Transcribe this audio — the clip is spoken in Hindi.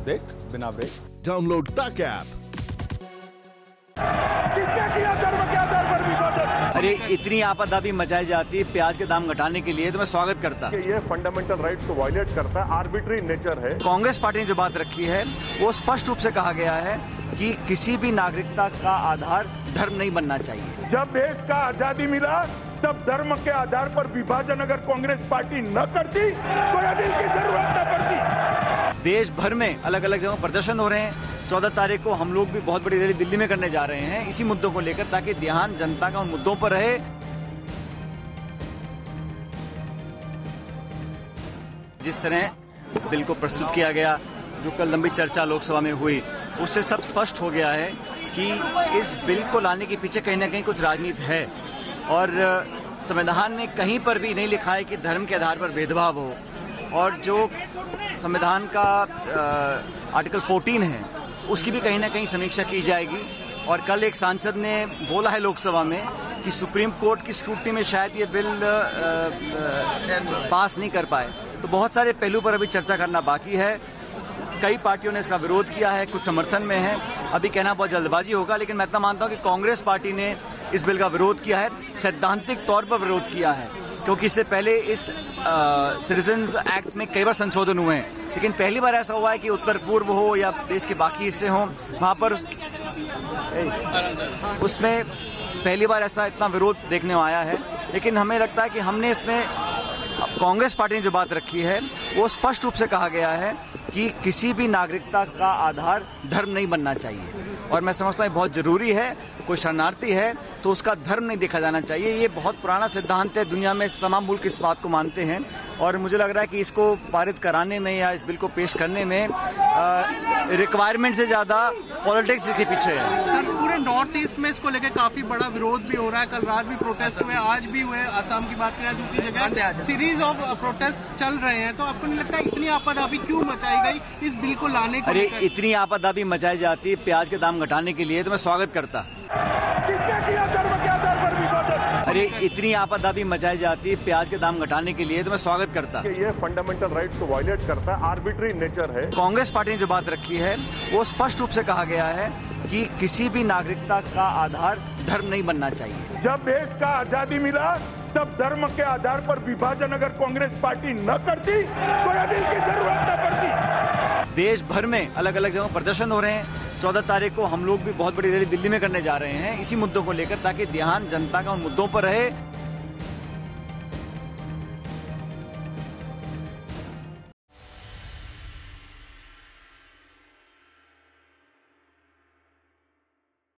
अपडेट बिना ब्रेक। डाउनलोड तक ऐप। अरे इतनी आपदा भी मचाई जाती है प्याज के दाम घटाने के लिए, तो मैं स्वागत करता। ये फंडामेंटल राइट्स को वायलेट करता है, आर्बिट्री नेचर है। कांग्रेस पार्टी ने जो बात रखी है वो स्पष्ट रूप से कहा गया है कि किसी भी नागरिकता का आधार धर्म नहीं बनना चाहिए। जब देश का आजादी मिला तब धर्म के आधार पर विभाजन अगर कांग्रेस पार्टी न करती तो आजादी की जरूरत न पड़ती। देश भर में अलग अलग जगहों प्रदर्शन हो रहे हैं। 14 तारीख को हम लोग भी बहुत बड़ी रैली दिल्ली में करने जा रहे हैं इसी मुद्दों को लेकर, ताकि ध्यान जनता का उन मुद्दों पर रहे। जिस तरह बिल को प्रस्तुत किया गया, जो कल लंबी चर्चा लोकसभा में हुई, उससे सब स्पष्ट हो गया है कि इस बिल को लाने के पीछे कहीं ना कहीं कुछ राजनीति है। और संविधान में कहीं पर भी नहीं लिखा है कि धर्म के आधार पर भेदभाव हो। और जो संविधान का आर्टिकल 14 है उसकी भी कहीं ना कहीं समीक्षा की जाएगी। और कल एक सांसद ने बोला है लोकसभा में कि सुप्रीम कोर्ट की स्क्रूटनी में शायद ये बिल पास नहीं कर पाए। तो बहुत सारे पहलू पर अभी चर्चा करना बाकी है। कई पार्टियों ने इसका विरोध किया है, कुछ समर्थन में है। अभी कहना बहुत जल्दबाजी होगा, लेकिन मैं इतना मानता हूं कि कांग्रेस पार्टी ने इस बिल का विरोध किया है, सैद्धांतिक तौर पर विरोध किया है, क्योंकि इससे पहले इस सिटीजन्स एक्ट में कई बार संशोधन हुए हैं, लेकिन पहली बार ऐसा हुआ है कि उत्तर पूर्व हो या देश के बाकी हिस्से हों, वहां पर उसमें पहली बार ऐसा इतना विरोध देखने को आया है। लेकिन हमें लगता है कि हमने इसमें कांग्रेस पार्टी ने जो बात रखी है वो स्पष्ट रूप से कहा गया है कि किसी भी नागरिकता का आधार धर्म नहीं बनना चाहिए। और मैं समझता हूँ बहुत जरूरी है, कोई शरणार्थी है तो उसका धर्म नहीं देखा जाना चाहिए। ये बहुत पुराना सिद्धांत है, दुनिया में तमाम मुल्क इस बात को मानते हैं। और मुझे लग रहा है कि इसको पारित कराने में या इस बिल को पेश करने में रिक्वायरमेंट से ज्यादा पॉलिटिक्स के पीछे है। सर, पूरे नॉर्थ ईस्ट में इसको लेकर काफी बड़ा विरोध भी हो रहा है। कल रात भी प्रोटेस्ट हुए, आज भी हुए। आसाम की बात करें, दूसरी जगह सीरीज ऑफ प्रोटेस्ट चल रहे हैं। तो आपको नहीं लगता इतनी आपदा अभी क्यों मचाई गई इस बिल को लाने के लिए? अरे इतनी आपदा भी मचाई जाती है प्याज के दाम घटाने के लिए, तो मैं स्वागत करता। अरे इतनी आपदा भी मचाई जाती है प्याज के दाम घटाने के लिए, तो मैं स्वागत करता। ये फंडामेंटल राइट्स को वायलेट करता है, आर्बिट्री नेचर है। कांग्रेस पार्टी ने जो बात रखी है वो स्पष्ट रूप से कहा गया है कि किसी भी नागरिकता का आधार धर्म नहीं बनना चाहिए। जब देश का आजादी मिला तब धर्म के आधार पर विभाजन अगर कांग्रेस पार्टी न करती तो आजादी की जरूरत न पड़ती। देश भर में अलग अलग जगहों प्रदर्शन हो रहे हैं। 14 तारीख को हम लोग भी बहुत बड़ी रैली दिल्ली में करने जा रहे हैं इसी मुद्दों को लेकर, ताकि ध्यान जनता का उन मुद्दों पर रहे।